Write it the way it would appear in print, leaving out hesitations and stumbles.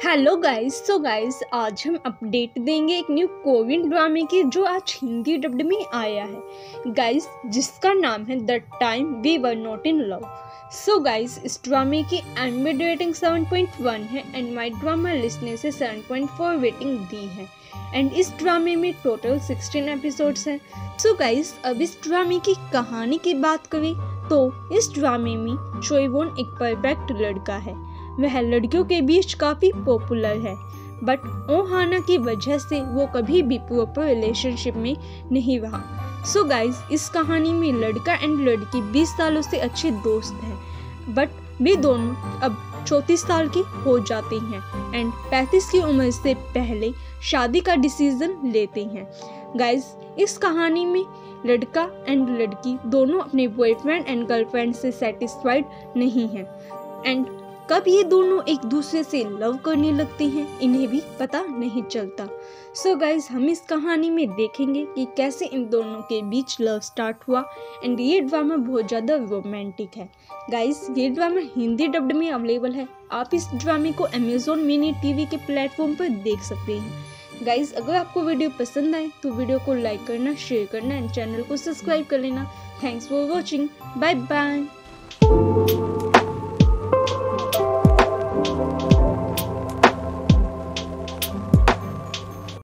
Hello guys. आज हम update देंगे एक न्यू कोरियन ड्रामे की जो आज हिंदी डब्ड में आया है गाइस, जिसका नाम है the time we were not in love. So guys, इस ड्रामे की एंड रेटिंग 7.1 है एंड माई ड्रामा लिस्ट ने से 7.4 रेटिंग दी है एंड इस ड्रामे में टोटल 16 एपिसोड्स हैं। सो गाइस, अब इस ड्रामे की कहानी की बात करें तो इस ड्रामे में चोइवोन एक परफेक्ट लड़का है। वह लड़कियों के बीच काफ़ी पॉपुलर है, बट ओहाना की वजह से वो कभी भी प्रॉपर रिलेशनशिप में नहीं रहा। सो गाइज, इस कहानी में लड़का एंड लड़की 20 सालों से अच्छे दोस्त हैं, बट वे दोनों अब 34 साल के हो जाते हैं एंड 35 की उम्र से पहले शादी का डिसीजन लेते हैं। गाइज, इस कहानी में लड़का एंड लड़की दोनों अपने बॉयफ्रेंड एंड गर्लफ्रेंड से सेटिस्फाइड नहीं हैं एंड कब ये दोनों एक दूसरे से लव करने लगते हैं इन्हें भी पता नहीं चलता। सो गाइज, हम इस कहानी में देखेंगे कि कैसे इन दोनों के बीच लव स्टार्ट हुआ एंड ये ड्रामा बहुत ज़्यादा रोमांटिक है। गाइज, ये ड्रामा हिंदी डब्ड में अवेलेबल है। आप इस ड्रामे को अमेजोन मिनी टीवी के प्लेटफॉर्म पर देख सकते हैं। गाइज, अगर आपको वीडियो पसंद आए तो वीडियो को लाइक करना, शेयर करना एंड चैनल को सब्सक्राइब कर लेना। Thanks for watching. Bye bye.